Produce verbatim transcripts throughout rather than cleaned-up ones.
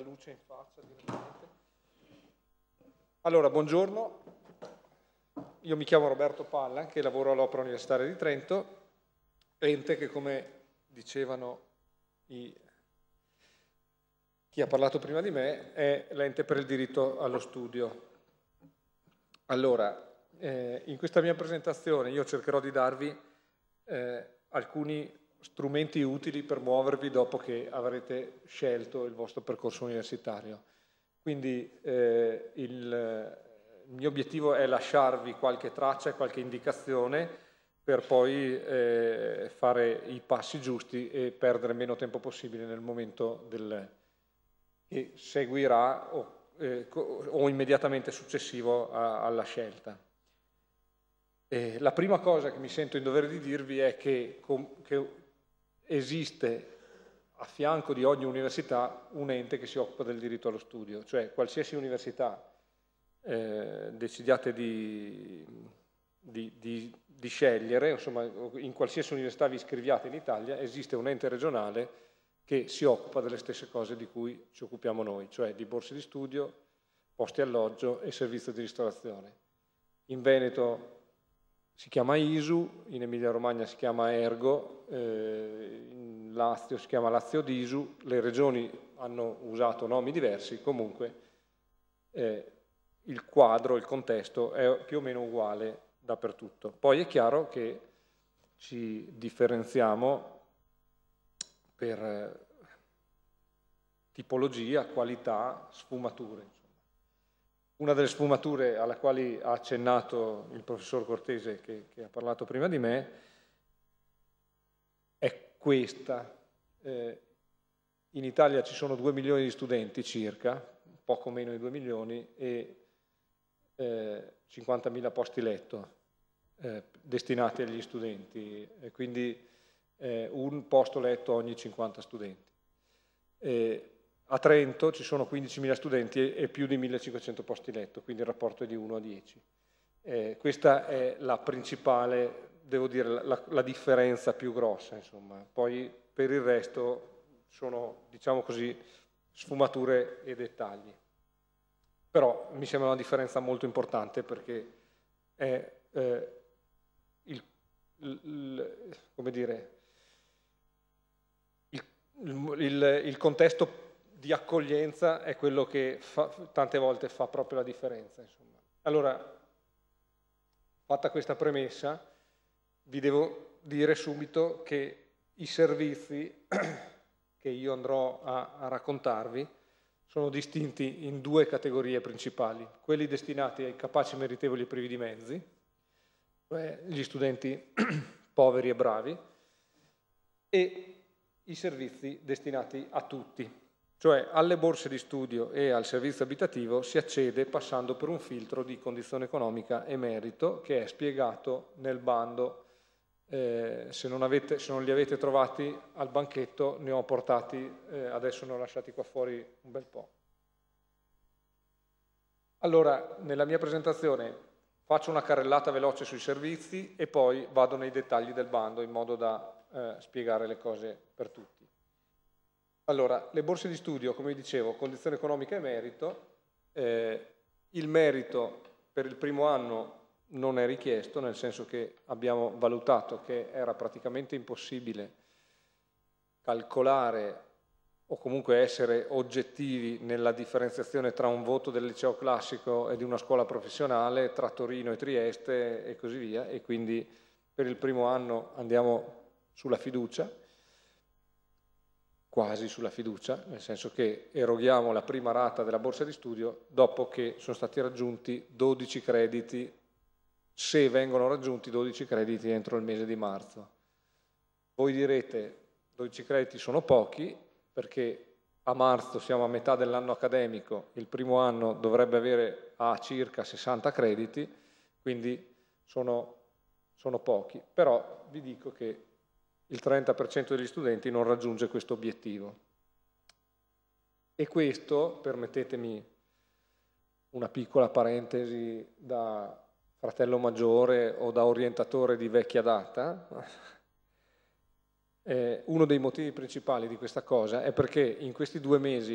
luce in faccia direttamente. Allora, buongiorno, io mi chiamo Roberto Palla, che lavoro all'Opera Universitaria di Trento, ente che, come dicevano i, chi ha parlato prima di me, è l'ente per il diritto allo studio. Allora, eh, in questa mia presentazione io cercherò di darvi eh, alcuni strumenti utili per muovervi dopo che avrete scelto il vostro percorso universitario. Quindi eh, il, il mio obiettivo è lasciarvi qualche traccia e qualche indicazione per poi eh, fare i passi giusti e perdere meno tempo possibile nel momento del, che seguirà o, eh, o immediatamente successivo a, alla scelta. E la prima cosa che mi sento in dovere di dirvi è che, che esiste a fianco di ogni università un ente che si occupa del diritto allo studio, cioè qualsiasi università eh, decidiate di, di, di, di scegliere, insomma in qualsiasi università vi iscriviate in Italia, esiste un ente regionale che si occupa delle stesse cose di cui ci occupiamo noi, cioè di borse di studio, posti alloggio e servizio di ristorazione. In Veneto si chiama I S U, in Emilia Romagna si chiama Ergo, eh, in Lazio si chiama Lazio D I S U, le regioni hanno usato nomi diversi, comunque eh, il quadro, il contesto è più o meno uguale dappertutto. Poi è chiaro che ci differenziamo per eh, tipologia, qualità, sfumature. Una delle sfumature alla quali ha accennato il professor Cortese, che, che ha parlato prima di me, è questa. Eh, in Italia ci sono due milioni di studenti circa, poco meno di due milioni, e eh, cinquantamila posti letto eh, destinati agli studenti, e quindi eh, un posto letto ogni cinquanta studenti. Eh, A Trento ci sono quindicimila studenti e più di millecinquecento posti letto, quindi il rapporto è di uno a dieci. Eh, questa è la principale, devo dire, la, la differenza più grossa, insomma. Poi per il resto sono, diciamo così, sfumature e dettagli. Però mi sembra una differenza molto importante perché è eh, il, il, come dire, il, il, il contesto di accoglienza è quello che fa, tante volte fa proprio la differenza. Insomma. Allora, fatta questa premessa, vi devo dire subito che i servizi che io andrò a, a raccontarvi sono distinti in due categorie principali, quelli destinati ai capaci, meritevoli e privi di mezzi, cioè gli studenti poveri e bravi, e i servizi destinati a tutti. Cioè alle borse di studio e al servizio abitativo si accede passando per un filtro di condizione economica e merito che è spiegato nel bando. Eh, se, non avete, se non li avete trovati al banchetto ne ho portati, eh, adesso ne ho lasciati qua fuori un bel po'. Allora, nella mia presentazione faccio una carrellata veloce sui servizi e poi vado nei dettagli del bando in modo da eh, spiegare le cose per tutti. Allora, le borse di studio, come vi dicevo, condizione economica e merito. Eh, il merito per il primo anno non è richiesto, nel senso che abbiamo valutato che era praticamente impossibile calcolare o comunque essere oggettivi nella differenziazione tra un voto del liceo classico e di una scuola professionale, tra Torino e Trieste e così via, e quindi per il primo anno andiamo sulla fiducia, quasi sulla fiducia, nel senso che eroghiamo la prima rata della borsa di studio dopo che sono stati raggiunti dodici crediti, se vengono raggiunti dodici crediti entro il mese di marzo. Voi direte, dodici crediti sono pochi, perché a marzo siamo a metà dell'anno accademico, il primo anno dovrebbe avere a circa sessanta crediti, quindi sono, sono pochi, però vi dico che il trenta per cento degli studenti non raggiunge questo obiettivo. E questo, permettetemi una piccola parentesi da fratello maggiore o da orientatore di vecchia data, eh, uno dei motivi principali di questa cosa è perché in questi due mesi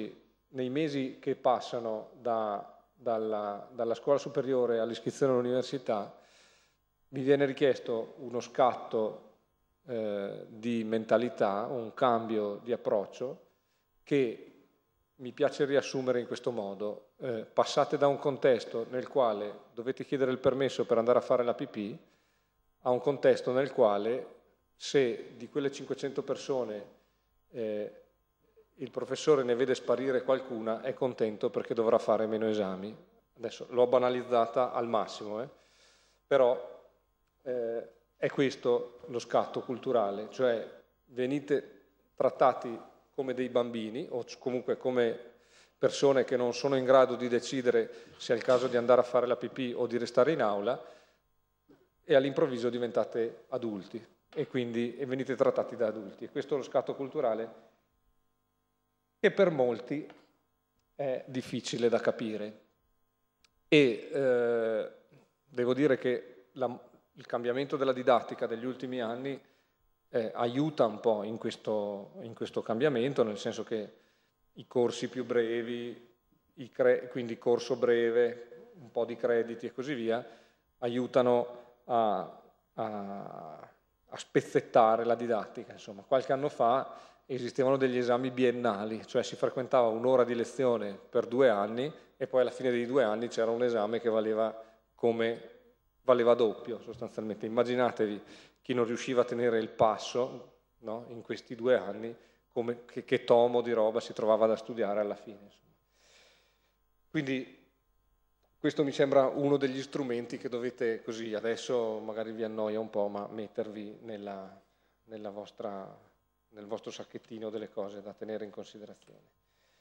nei mesi che passano da, dalla, dalla scuola superiore all'iscrizione all'università mi viene richiesto uno scatto eh, di mentalità, un cambio di approccio che mi piace riassumere in questo modo. Eh, passate da un contesto nel quale dovete chiedere il permesso per andare a fare la pipì a un contesto nel quale se di quelle cinquecento persone eh, il professore ne vede sparire qualcuna è contento perché dovrà fare meno esami. Adesso l'ho banalizzata al massimo, eh? Però eh, è questo lo scatto culturale, cioè venite trattati come dei bambini o comunque come persone che non sono in grado di decidere se è il caso di andare a fare la pipì o di restare in aula e all'improvviso diventate adulti e quindi e venite trattati da adulti. E questo è lo scatto culturale che per molti è difficile da capire. E eh, devo dire che la, il cambiamento della didattica degli ultimi anni eh, aiuta un po' in questo, in questo cambiamento, nel senso che i corsi più brevi, i cre quindi corso breve, un po' di crediti e così via, aiutano a, a, a spezzettare la didattica. Insomma, qualche anno fa esistevano degli esami biennali, cioè si frequentava un'ora di lezione per due anni e poi alla fine dei due anni c'era un esame che valeva come valeva doppio sostanzialmente. Immaginatevi chi non riusciva a tenere il passo, no, in questi due anni, come, che, che tomo di roba si trovava da studiare alla fine. Insomma. Quindi questo mi sembra uno degli strumenti che dovete, così, adesso magari vi annoia un po', ma mettervi nella, nella vostra, nel vostro sacchettino delle cose da tenere in considerazione.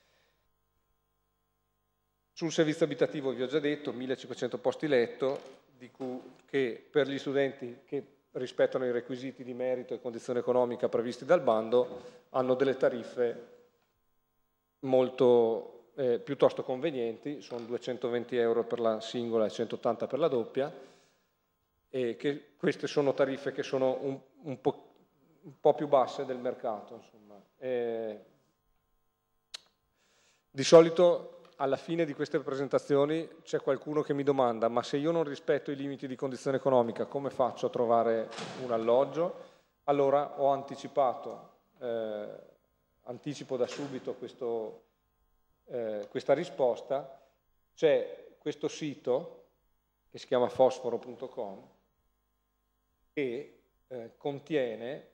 Sul servizio abitativo vi ho già detto, millecinquecento posti letto, di cui, che per gli studenti che rispettano i requisiti di merito e condizione economica previsti dal bando hanno delle tariffe molto eh, piuttosto convenienti, sono duecentoventi euro per la singola e centottanta per la doppia, e che queste sono tariffe che sono un, un, po', un po' più basse del mercato. Insomma. E di solito alla fine di queste presentazioni c'è qualcuno che mi domanda: ma se io non rispetto i limiti di condizione economica, come faccio a trovare un alloggio? Allora ho anticipato, eh, anticipo da subito questo, eh, questa risposta. C'è questo sito che si chiama fosforo punto com che eh, contiene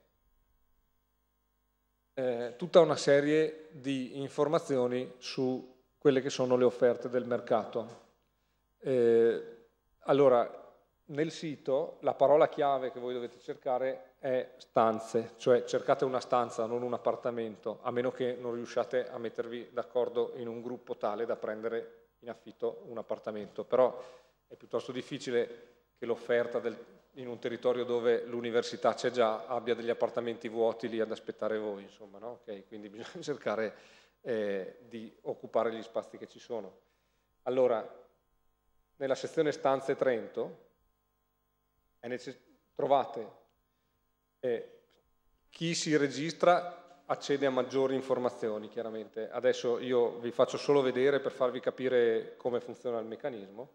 eh, tutta una serie di informazioni su quelle che sono le offerte del mercato. Eh, allora, nel sito la parola chiave che voi dovete cercare è stanze, cioè cercate una stanza, non un appartamento, a meno che non riusciate a mettervi d'accordo in un gruppo tale da prendere in affitto un appartamento, però è piuttosto difficile che l'offerta in un territorio dove l'università c'è già abbia degli appartamenti vuoti lì ad aspettare voi, insomma, no? Okay, quindi bisogna cercare Eh, di occupare gli spazi che ci sono. Allora, nella sezione stanze Trento è trovate eh, chi si registra accede a maggiori informazioni, chiaramente. Adesso io vi faccio solo vedere per farvi capire come funziona il meccanismo.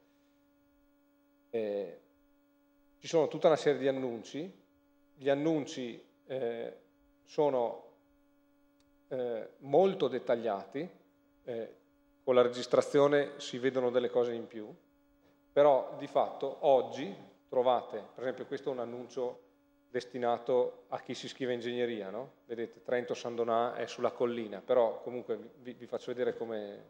Eh, ci sono tutta una serie di annunci. Gli annunci eh, sono Eh, molto dettagliati, eh, con la registrazione si vedono delle cose in più, però di fatto oggi trovate, per esempio questo è un annuncio destinato a chi si iscrive a ingegneria, no? Vedete, Trento San Donà è sulla collina, però comunque vi, vi faccio vedere com'è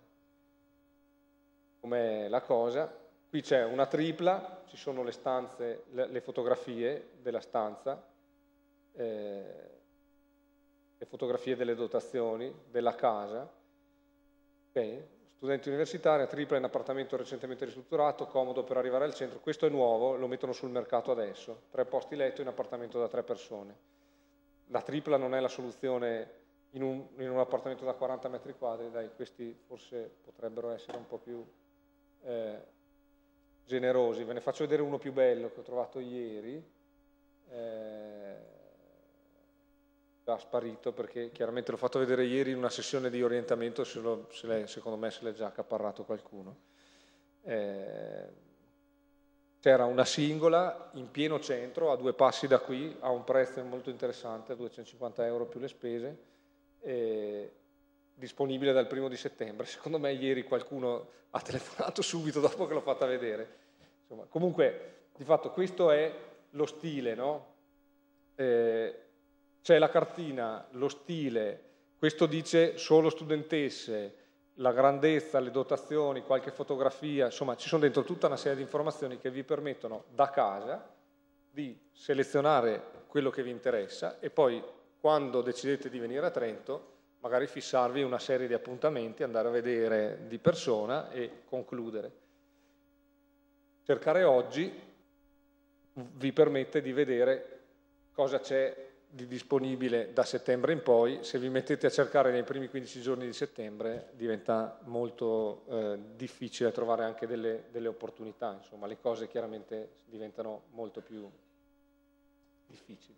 com'è la cosa. Qui c'è una tripla, ci sono le stanze, le, le fotografie della stanza, eh, le fotografie delle dotazioni, della casa. Okay. Studenti universitari, tripla in appartamento recentemente ristrutturato, comodo per arrivare al centro. Questo è nuovo, lo mettono sul mercato adesso. Tre posti letto in appartamento da tre persone. La tripla non è la soluzione in un, in un appartamento da quaranta metri quadri, dai, questi forse potrebbero essere un po' più eh, generosi. Ve ne faccio vedere uno più bello che ho trovato ieri. Eh, già sparito, perché chiaramente l'ho fatto vedere ieri in una sessione di orientamento, se lo, se secondo me se l'è già accaparrato qualcuno. Eh, c'era una singola in pieno centro, a due passi da qui, a un prezzo molto interessante, duecentocinquanta euro più le spese, eh, disponibile dal primo di settembre. Secondo me ieri qualcuno ha telefonato subito dopo che l'ho fatta vedere. Insomma, comunque, di fatto questo è lo stile, no? Eh, c'è la cartina, lo stile, questo dice solo studentesse, la grandezza, le dotazioni, qualche fotografia, insomma ci sono dentro tutta una serie di informazioni che vi permettono da casa di selezionare quello che vi interessa e poi quando decidete di venire a Trento magari fissarvi una serie di appuntamenti, andare a vedere di persona e concludere. Cercare oggi vi permette di vedere cosa c'è di disponibile da settembre in poi. Se vi mettete a cercare nei primi quindici giorni di settembre diventa molto eh, difficile trovare anche delle, delle opportunità, insomma le cose chiaramente diventano molto più difficili.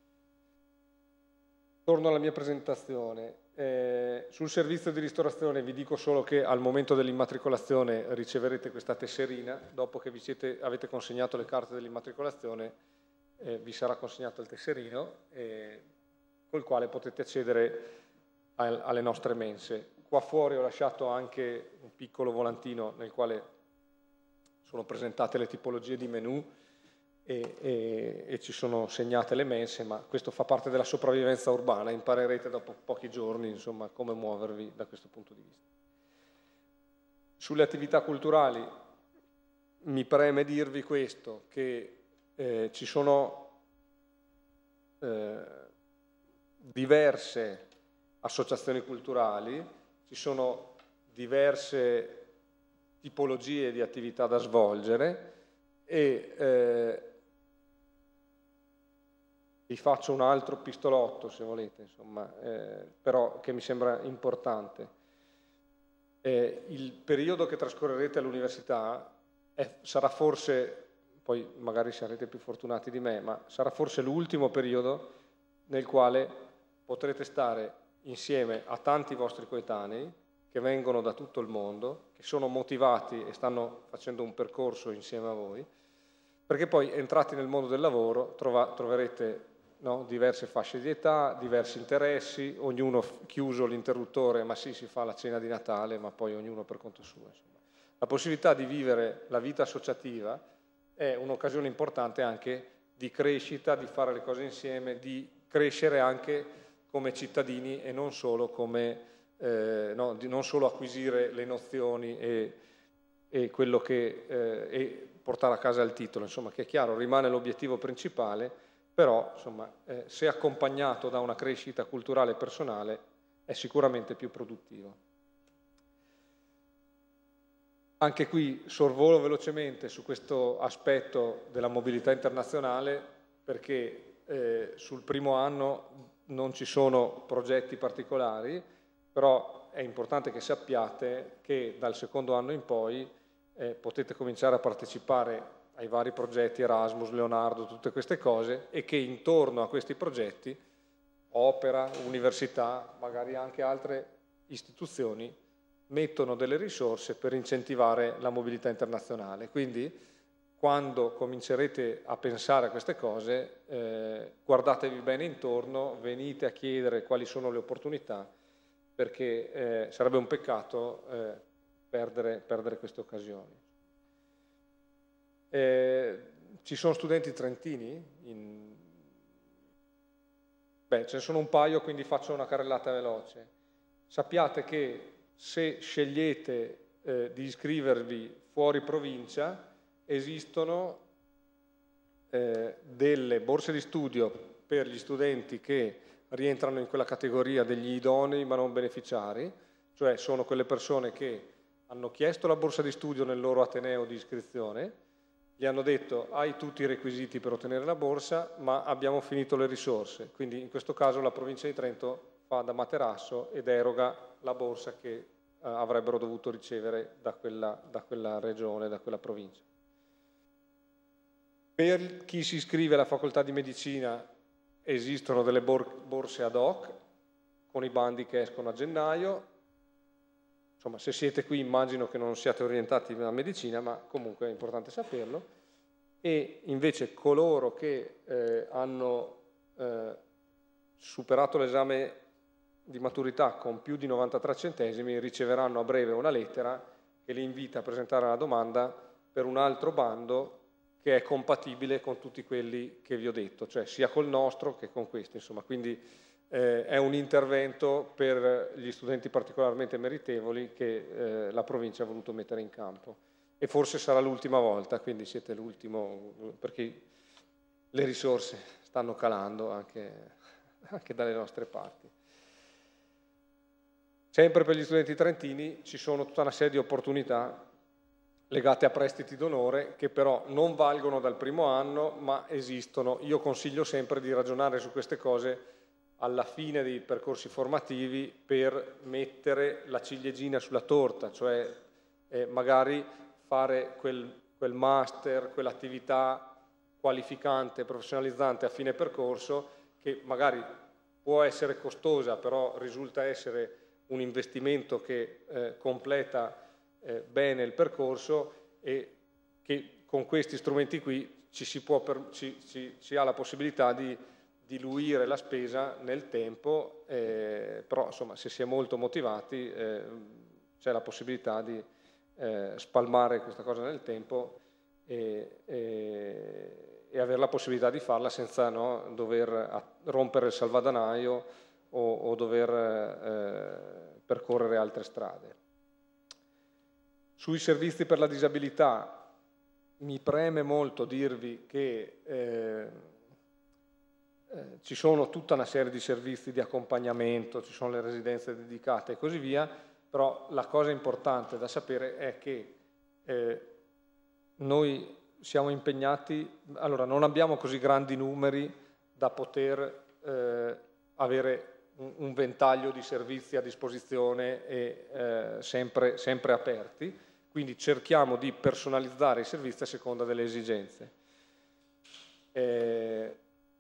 Torno alla mia presentazione. Eh, sul servizio di ristorazione vi dico solo che al momento dell'immatricolazione riceverete questa tesserina, dopo che vi siete, avete consegnato le carte dell'immatricolazione eh, vi sarà consegnato il tesserino eh, col quale potete accedere a, alle nostre mense. Qua fuori ho lasciato anche un piccolo volantino nel quale sono presentate le tipologie di menù e, e, e ci sono segnate le mense, ma questo fa parte della sopravvivenza urbana, imparerete dopo pochi giorni insomma come muovervi da questo punto di vista. Sulle attività culturali mi preme dirvi questo, che eh, ci sono eh, diverse associazioni culturali, ci sono diverse tipologie di attività da svolgere e eh, vi faccio un altro pistolotto se volete, insomma, eh, però che mi sembra importante. Eh, il periodo che trascorrerete all'università sarà forse, poi magari sarete più fortunati di me, ma sarà forse l'ultimo periodo nel quale potrete stare insieme a tanti vostri coetanei che vengono da tutto il mondo, che sono motivati e stanno facendo un percorso insieme a voi, perché poi entrati nel mondo del lavoro trova, troverete no, diverse fasce di età, diversi interessi, ognuno chiuso l'interruttore, ma sì, si fa la cena di Natale, ma poi ognuno per conto suo. Insomma. La possibilità di vivere la vita associativa è un'occasione importante anche di crescita, di fare le cose insieme, di crescere anche come cittadini e non solo come eh, no, di non solo acquisire le nozioni e, e quello che eh, e portare a casa il titolo, insomma, che è chiaro, rimane l'obiettivo principale, però insomma, eh, se accompagnato da una crescita culturale e personale è sicuramente più produttivo. Anche qui sorvolo velocemente su questo aspetto della mobilità internazionale perché eh, sul primo anno non ci sono progetti particolari, però è importante che sappiate che dal secondo anno in poi eh, potete cominciare a partecipare ai vari progetti Erasmus, Leonardo, tutte queste cose e che intorno a questi progetti opera, università, magari anche altre istituzioni mettono delle risorse per incentivare la mobilità internazionale. Quindi quando comincerete a pensare a queste cose eh, guardatevi bene intorno, venite a chiedere quali sono le opportunità perché eh, sarebbe un peccato eh, perdere, perdere queste occasioni. Eh, ci sono studenti trentini? In... Beh, ce ne sono un paio, quindi faccio una carrellata veloce. Sappiate che se scegliete eh, di iscrivervi fuori provincia, esistono eh, delle borse di studio per gli studenti che rientrano in quella categoria degli idonei ma non beneficiari, cioè sono quelle persone che hanno chiesto la borsa di studio nel loro ateneo di iscrizione, gli hanno detto hai tutti i requisiti per ottenere la borsa ma abbiamo finito le risorse, quindi in questo caso la provincia di Trento fa da materasso ed eroga la borsa che eh, avrebbero dovuto ricevere da quella, da quella regione, da quella provincia. Per chi si iscrive alla facoltà di medicina esistono delle borse ad hoc con i bandi che escono a gennaio. Insomma, se siete qui immagino che non siate orientati alla medicina, ma comunque è importante saperlo. E invece coloro che eh, hanno eh, superato l'esame di maturità con più di novantatré centesimi riceveranno a breve una lettera che li invita a presentare la domanda per un altro bando che è compatibile con tutti quelli che vi ho detto, cioè sia col nostro che con questi, insomma. Quindi eh, è un intervento per gli studenti particolarmente meritevoli che eh, la provincia ha voluto mettere in campo. E forse sarà l'ultima volta, quindi siete l'ultimo, perché le risorse stanno calando anche, anche dalle nostre parti. Sempre per gli studenti trentini ci sono tutta una serie di opportunità legate a prestiti d'onore che però non valgono dal primo anno, ma esistono. Io consiglio sempre di ragionare su queste cose alla fine dei percorsi formativi per mettere la ciliegina sulla torta, cioè eh, magari fare quel, quel master, quell'attività qualificante, professionalizzante a fine percorso, che magari può essere costosa, però risulta essere un investimento che eh, completa eh, bene il percorso e che con questi strumenti qui ci si, può per, ci, ci, si ha la possibilità di diluire la spesa nel tempo, eh, però insomma se si è molto motivati eh, c'è la possibilità di eh, spalmare questa cosa nel tempo e, e, e avere la possibilità di farla senza no, dover rompere il salvadanaio o, o dover eh, percorrere altre strade. Sui servizi per la disabilità mi preme molto dirvi che eh, eh, ci sono tutta una serie di servizi di accompagnamento, ci sono le residenze dedicate e così via, però la cosa importante da sapere è che eh, noi siamo impegnati, allora non abbiamo così grandi numeri da poter eh, avere un ventaglio di servizi a disposizione e eh, sempre, sempre aperti, quindi cerchiamo di personalizzare i servizi a seconda delle esigenze. Eh,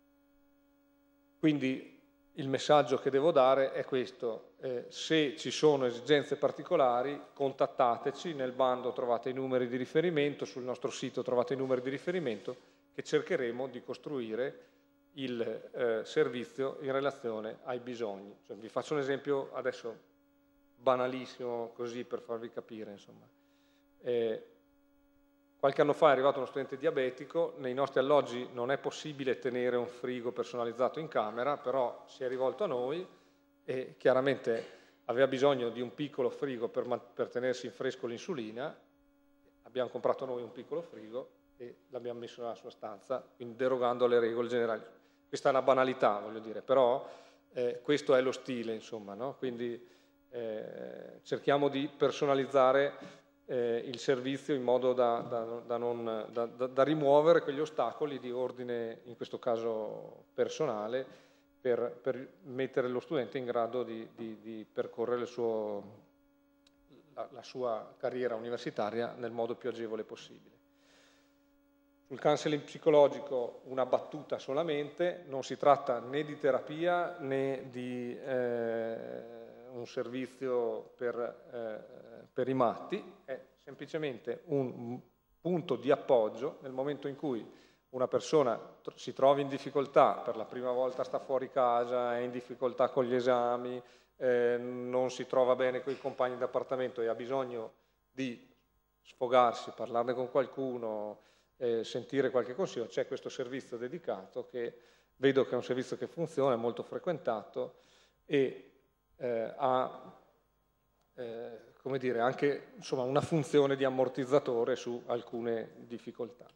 quindi il messaggio che devo dare è questo, eh, se ci sono esigenze particolari contattateci, nel bando trovate i numeri di riferimento, sul nostro sito trovate i numeri di riferimento che cercheremo di costruire il eh, servizio in relazione ai bisogni. Cioè, vi faccio un esempio adesso banalissimo così per farvi capire. Insomma. Eh, qualche anno fa è arrivato uno studente diabetico, nei nostri alloggi non è possibile tenere un frigo personalizzato in camera, però si è rivolto a noi e chiaramente aveva bisogno di un piccolo frigo per, per tenersi in fresco l'insulina, abbiamo comprato noi un piccolo frigo e l'abbiamo messo nella sua stanza, quindi derogando alle regole generali. Questa è una banalità, voglio dire, però eh, questo è lo stile, insomma, no? Quindi eh, cerchiamo di personalizzare eh, il servizio in modo da, da, da, non, da, da, da rimuovere quegli ostacoli di ordine, in questo caso personale, per, per mettere lo studente in grado di, di, di percorrere il suo, la, la sua carriera universitaria nel modo più agevole possibile. Sul counseling psicologico una battuta solamente, non si tratta né di terapia né di eh, un servizio per, eh, per i matti, è semplicemente un punto di appoggio nel momento in cui una persona si trova in difficoltà, per la prima volta sta fuori casa, è in difficoltà con gli esami, eh, non si trova bene con i compagni d'appartamento e ha bisogno di sfogarsi, parlarne con qualcuno, Eh, sentire qualche consiglio, c'è questo servizio dedicato che vedo che è un servizio che funziona, è molto frequentato e eh, ha eh, come dire, anche insomma, una funzione di ammortizzatore su alcune difficoltà.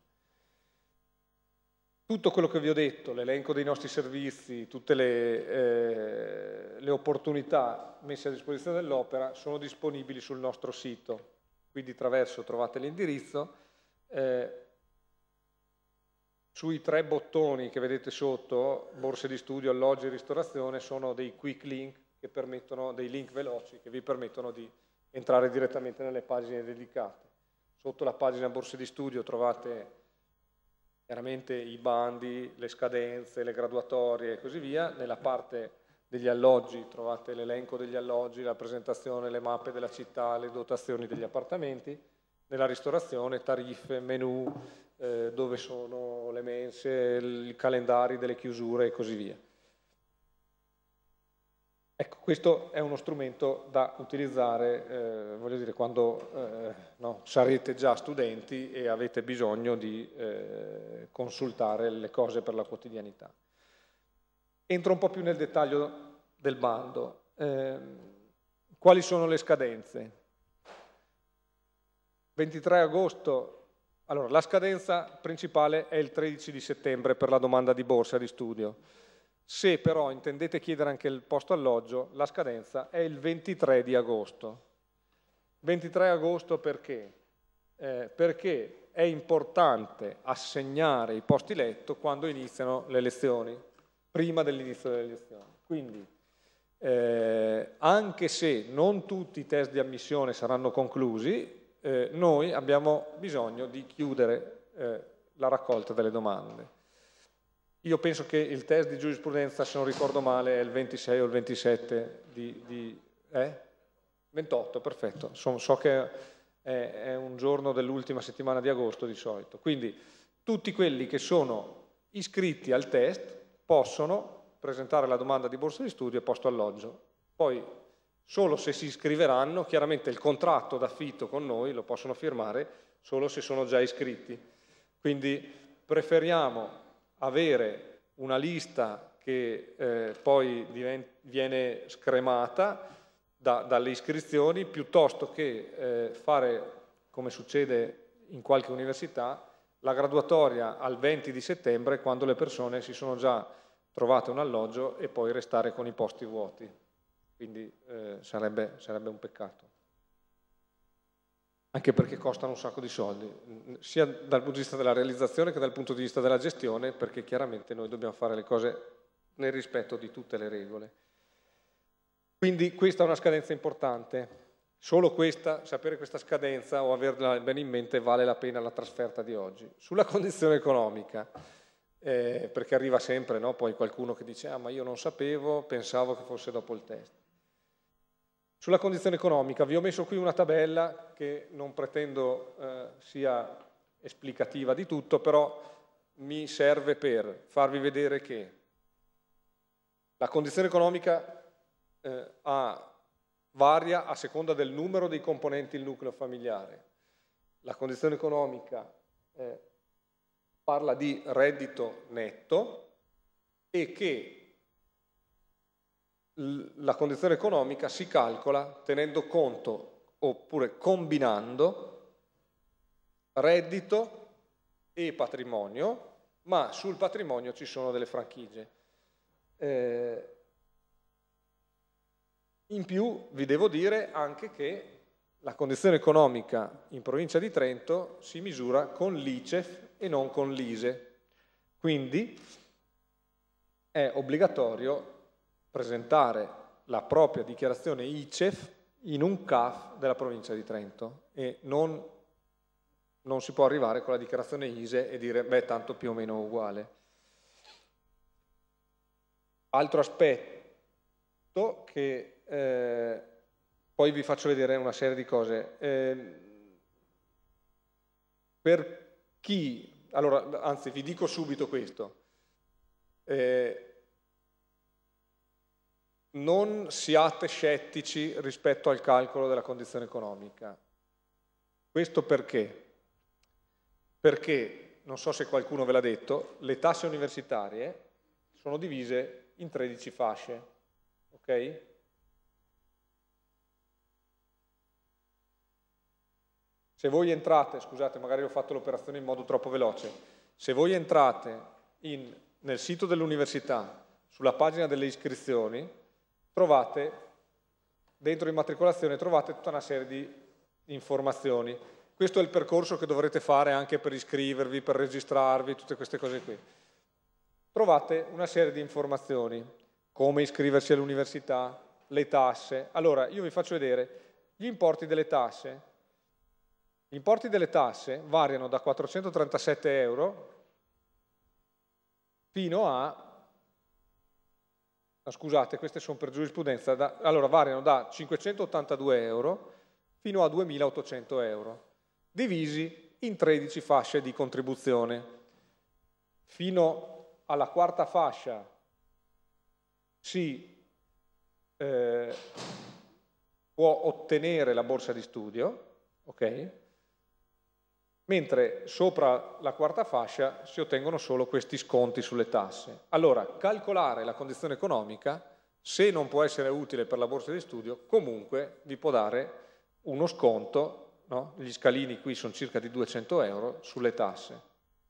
Tutto quello che vi ho detto, l'elenco dei nostri servizi, tutte le, eh, le opportunità messe a disposizione dell'Opera sono disponibili sul nostro sito, qui di traverso trovate l'indirizzo. Eh, Sui tre bottoni che vedete sotto, borse di studio, alloggi e ristorazione, sono dei quick link che permettono, dei link veloci che vi permettono di entrare direttamente nelle pagine dedicate. Sotto la pagina borse di studio trovate chiaramente i bandi, le scadenze, le graduatorie e così via. Nella parte degli alloggi trovate l'elenco degli alloggi, la presentazione, le mappe della città, le dotazioni degli appartamenti. Nella ristorazione, tariffe, menù, eh, dove sono le mense, i calendari delle chiusure e così via. Ecco, questo è uno strumento da utilizzare, eh, voglio dire, quando eh, no, sarete già studenti e avete bisogno di eh, consultare le cose per la quotidianità. Entro un po' più nel dettaglio del bando. Eh, quali sono le scadenze? ventitré agosto, allora la scadenza principale è il tredici di settembre per la domanda di borsa di studio. Se però intendete chiedere anche il posto alloggio, la scadenza è il ventitré di agosto. ventitré agosto perché? Eh, perché è importante assegnare i posti letto quando iniziano le lezioni, prima dell'inizio delle lezioni. Quindi, eh, anche se non tutti i test di ammissione saranno conclusi, eh, noi abbiamo bisogno di chiudere eh, la raccolta delle domande. Io penso che il test di giurisprudenza, se non ricordo male, è il ventisei o il ventisette di... di eh? ventotto, perfetto. So, so che è, è un giorno dell'ultima settimana di agosto di solito. Quindi tutti quelli che sono iscritti al test possono presentare la domanda di borsa di studio e posto alloggio. Poi, solo se si iscriveranno, chiaramente il contratto d'affitto con noi lo possono firmare solo se sono già iscritti. Quindi preferiamo avere una lista che eh, poi viene scremata da, dalle iscrizioni, piuttosto che eh, fare, come succede in qualche università, la graduatoria al venti di settembre, quando le persone si sono già trovate un alloggio, e poi restare con i posti vuoti. Quindi eh, sarebbe, sarebbe un peccato. Anche perché costano un sacco di soldi, sia dal punto di vista della realizzazione che dal punto di vista della gestione, perché chiaramente noi dobbiamo fare le cose nel rispetto di tutte le regole. Quindi questa è una scadenza importante. Solo questa, sapere questa scadenza o averla bene in mente, vale la pena la trasferta di oggi. Sulla condizione economica, eh, perché arriva sempre, no? Poi qualcuno che dice ah ma io non sapevo, pensavo che fosse dopo il test. Sulla condizione economica vi ho messo qui una tabella che non pretendo eh, sia esplicativa di tutto, però mi serve per farvi vedere che la condizione economica eh, ha, varia a seconda del numero dei componenti del nucleo familiare. La condizione economica eh, parla di reddito netto e che la condizione economica si calcola tenendo conto oppure combinando reddito e patrimonio, ma sul patrimonio ci sono delle franchigie. Eh, in più vi devo dire anche che la condizione economica in provincia di Trento si misura con l'I C E F e non con l'I S E E, quindi è obbligatorio presentare la propria dichiarazione I C E F in un C A F della provincia di Trento e non, non si può arrivare con la dichiarazione I S E E e dire beh tanto più o meno uguale. Altro aspetto che eh, poi vi faccio vedere una serie di cose. Eh, per chi, allora anzi vi dico subito questo, eh, non siate scettici rispetto al calcolo della condizione economica. Questo perché? Perché, non so se qualcuno ve l'ha detto, le tasse universitarie sono divise in tredici fasce, ok? Se voi entrate, scusate, magari ho fatto l'operazione in modo troppo veloce, se voi entrate in, nel sito dell'università, sulla pagina delle iscrizioni, trovate, dentro immatricolazione, trovate tutta una serie di informazioni. Questo è il percorso che dovrete fare anche per iscrivervi, per registrarvi, tutte queste cose qui. Trovate una serie di informazioni, come iscriversi all'università, le tasse. Allora, io vi faccio vedere gli importi delle tasse. Gli importi delle tasse variano da quattrocentotrentasette euro fino a... No, scusate, queste sono per giurisprudenza, da, allora variano da cinquecentottantadue euro fino a duemilaottocento euro, divisi in tredici fasce di contribuzione. Fino alla quarta fascia si eh, può ottenere la borsa di studio, ok? Mentre sopra la quarta fascia si ottengono solo questi sconti sulle tasse. Allora, calcolare la condizione economica, se non può essere utile per la borsa di studio, comunque vi può dare uno sconto, no? Gli scalini qui sono circa di duecento euro sulle tasse.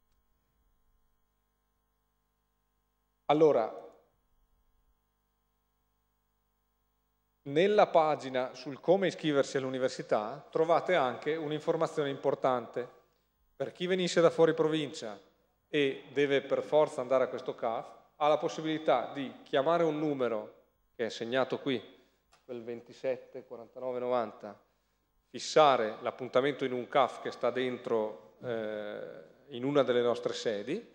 Allora, nella pagina sul come iscriversi all'università trovate anche un'informazione importante. Per chi venisse da fuori provincia e deve per forza andare a questo C A F, ha la possibilità di chiamare un numero che è segnato qui, quel ventisette quarantanove novanta, fissare l'appuntamento in un C A F che sta dentro eh, in una delle nostre sedi,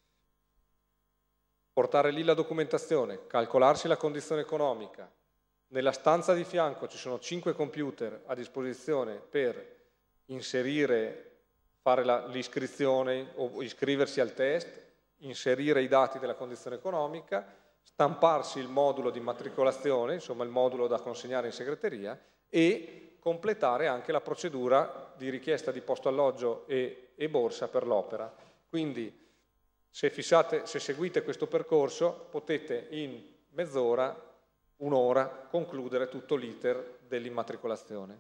portare lì la documentazione, calcolarsi la condizione economica. Nella stanza di fianco ci sono cinque computer a disposizione per inserire, fare l'iscrizione o iscriversi al test, inserire i dati della condizione economica, stamparsi il modulo di immatricolazione, insomma il modulo da consegnare in segreteria, e completare anche la procedura di richiesta di posto alloggio e, e borsa per l'opera. Quindi se, fissate, se seguite questo percorso potete in mezz'ora, un'ora, concludere tutto l'iter dell'immatricolazione.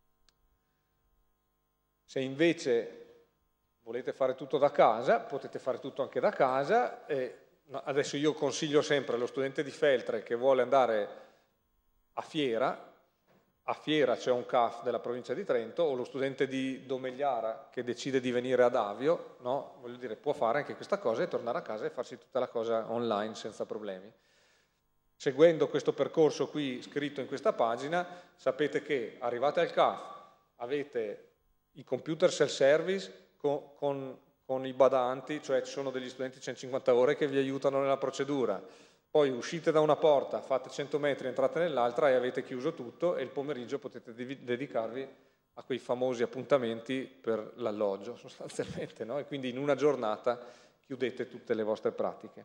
Se invece volete fare tutto da casa, potete fare tutto anche da casa. E adesso io consiglio sempre allo studente di Feltre che vuole andare a Fiera, a Fiera c'è un C A F della provincia di Trento, o lo studente di Domegliara che decide di venire ad Avio, no? Voglio dire, può fare anche questa cosa e tornare a casa e farsi tutta la cosa online senza problemi. Seguendo questo percorso qui scritto in questa pagina, sapete che arrivate al C A F, avete i computer self-service con, con, con i badanti, cioè ci sono degli studenti centocinquanta ore che vi aiutano nella procedura, poi uscite da una porta, fate cento metri, entrate nell'altra e avete chiuso tutto e il pomeriggio potete dedicarvi a quei famosi appuntamenti per l'alloggio sostanzialmente, no? E quindi in una giornata chiudete tutte le vostre pratiche.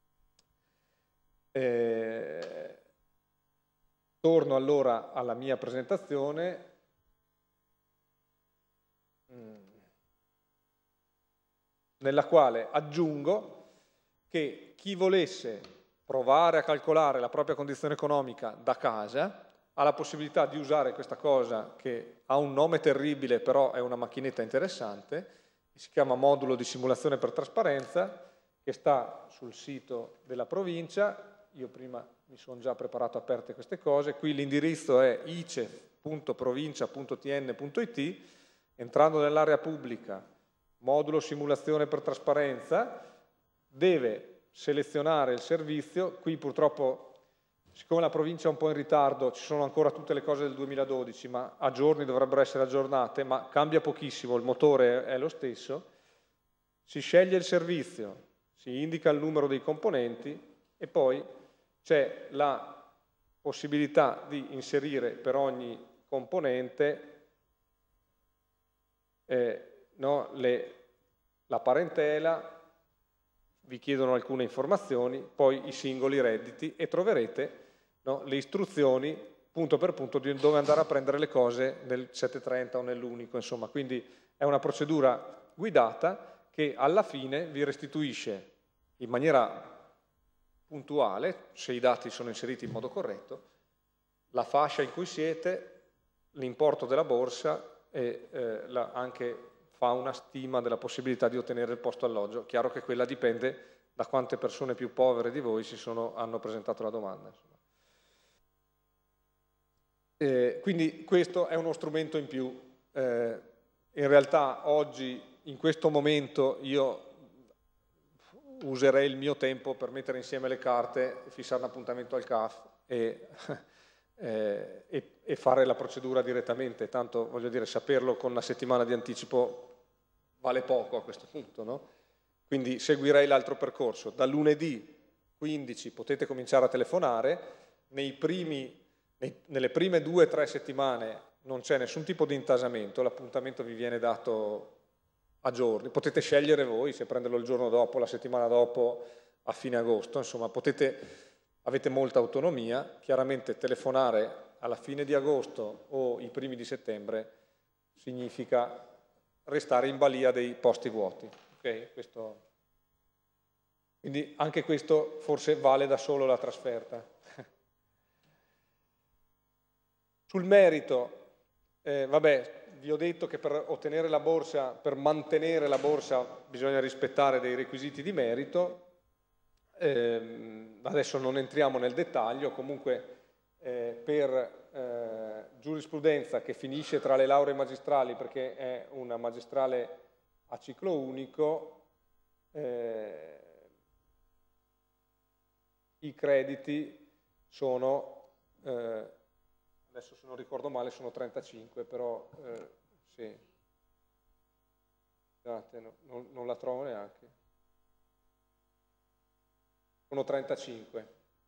Eh, torno allora alla mia presentazione. Nella quale aggiungo che chi volesse provare a calcolare la propria condizione economica da casa ha la possibilità di usare questa cosa che ha un nome terribile, però è una macchinetta interessante, si chiama modulo di simulazione per trasparenza, che sta sul sito della provincia. Io prima mi sono già preparato aperte queste cose. Qui l'indirizzo è i c e f punto provincia punto t n punto i t. Entrando nell'area pubblica, modulo simulazione per trasparenza, deve selezionare il servizio. Qui purtroppo, siccome la provincia è un po' in ritardo, ci sono ancora tutte le cose del duemiladodici, ma a giorni dovrebbero essere aggiornate, ma cambia pochissimo, il motore è lo stesso. Si sceglie il servizio, si indica il numero dei componenti e poi c'è la possibilità di inserire per ogni componente eh, no, le, la parentela, vi chiedono alcune informazioni, poi i singoli redditi e troverete, no, le istruzioni punto per punto di dove andare a prendere le cose nel settecentotrenta o nell'unico, insomma. Quindi è una procedura guidata che alla fine vi restituisce in maniera puntuale, se i dati sono inseriti in modo corretto, la fascia in cui siete, l'importo della borsa e eh, la, anche fa una stima della possibilità di ottenere il posto alloggio. Chiaro che quella dipende da quante persone più povere di voi si sono, hanno presentato la domanda. Eh, quindi questo è uno strumento in più. Eh, in realtà oggi, in questo momento, io userei il mio tempo per mettere insieme le carte, fissare un appuntamento al C A F e, eh, e, e fare la procedura direttamente. Tanto, voglio dire, saperlo con una settimana di anticipo vale poco a questo punto, no? quindi seguirei l'altro percorso. Da lunedì quindici potete cominciare a telefonare, nei primi, nei, nelle prime due o tre settimane non c'è nessun tipo di intasamento, l'appuntamento vi viene dato a giorni, potete scegliere voi se prenderlo il giorno dopo, la settimana dopo, a fine agosto, insomma potete, avete molta autonomia, chiaramente telefonare alla fine di agosto o i primi di settembre significa restare in balia dei posti vuoti. Okay? Questo... Quindi anche questo forse vale da solo la trasferta. Sul merito, eh, vabbè, vi ho detto che per ottenere la borsa, per mantenere la borsa bisogna rispettare dei requisiti di merito, eh, adesso non entriamo nel dettaglio, comunque eh, per eh, giurisprudenza che finisce tra le lauree magistrali perché è una magistrale a ciclo unico, eh, i crediti sono... Eh, adesso se non ricordo male sono trentacinque, però eh, sì, scusate, no, non, non la trovo neanche, sono trentacinque.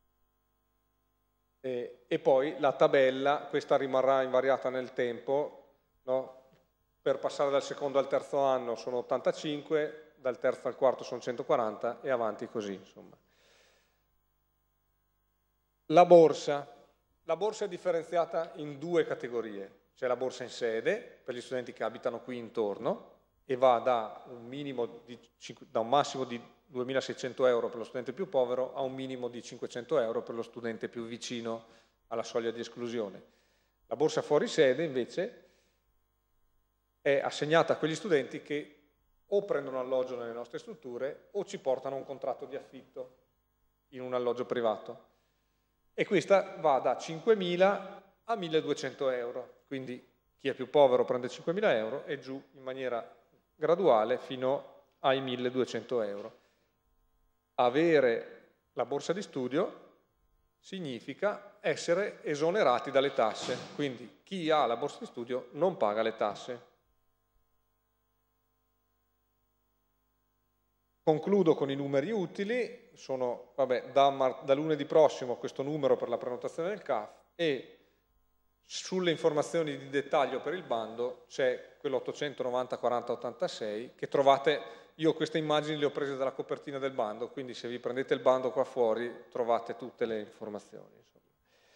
E, e poi la tabella, questa rimarrà invariata nel tempo, no? Per passare dal secondo al terzo anno sono ottantacinque, dal terzo al quarto sono centoquaranta e avanti così, insomma. La borsa. La borsa è differenziata in due categorie, c'è la borsa in sede per gli studenti che abitano qui intorno e va da un, minimo di, da un massimo di duemilaseicento euro per lo studente più povero a un minimo di cinquecento euro per lo studente più vicino alla soglia di esclusione. La borsa fuori sede invece è assegnata a quegli studenti che o prendono alloggio nelle nostre strutture o ci portano un contratto di affitto in un alloggio privato. E questa va da cinquemila a milleduecento euro, quindi chi è più povero prende cinquemila euro e giù in maniera graduale fino ai milleduecento euro. Avere la borsa di studio significa essere esonerati dalle tasse, quindi chi ha la borsa di studio non paga le tasse. Concludo con i numeri utili, sono vabbè, da, da lunedì prossimo questo numero per la prenotazione del C A F e sulle informazioni di dettaglio per il bando c'è quello ottocentonovanta quaranta ottantasei che trovate, io queste immagini le ho prese dalla copertina del bando, quindi se vi prendete il bando qua fuori trovate tutte le informazioni. Insomma.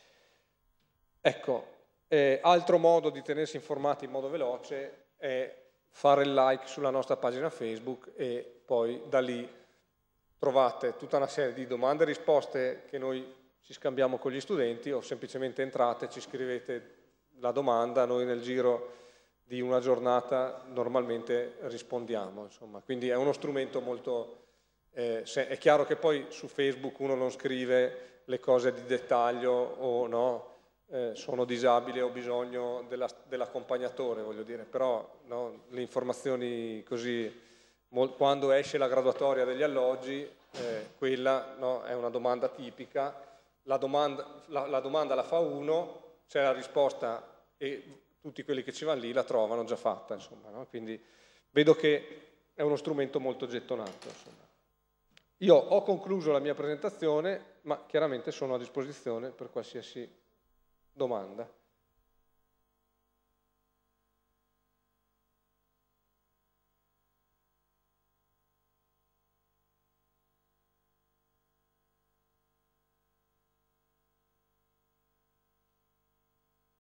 Ecco, eh, altro modo di tenersi informati in modo veloce è fare il like sulla nostra pagina Facebook e poi da lì trovate tutta una serie di domande e risposte che noi ci scambiamo con gli studenti o semplicemente entrate, ci scrivete la domanda, noi nel giro di una giornata normalmente rispondiamo. Insomma. Quindi è uno strumento molto... Eh, se, è chiaro che poi su Facebook uno non scrive le cose di dettaglio o no, Eh, sono disabile, ho bisogno dell'accompagnatore, voglio dire, però no, le informazioni così, quando esce la graduatoria degli alloggi, eh, quella no, è una domanda tipica, la domanda la, la domanda la fa uno, c'è la risposta e tutti quelli che ci vanno lì la trovano già fatta, insomma, no? Quindi vedo che è uno strumento molto gettonato. Insomma. Io ho concluso la mia presentazione, ma chiaramente sono a disposizione per qualsiasi domanda.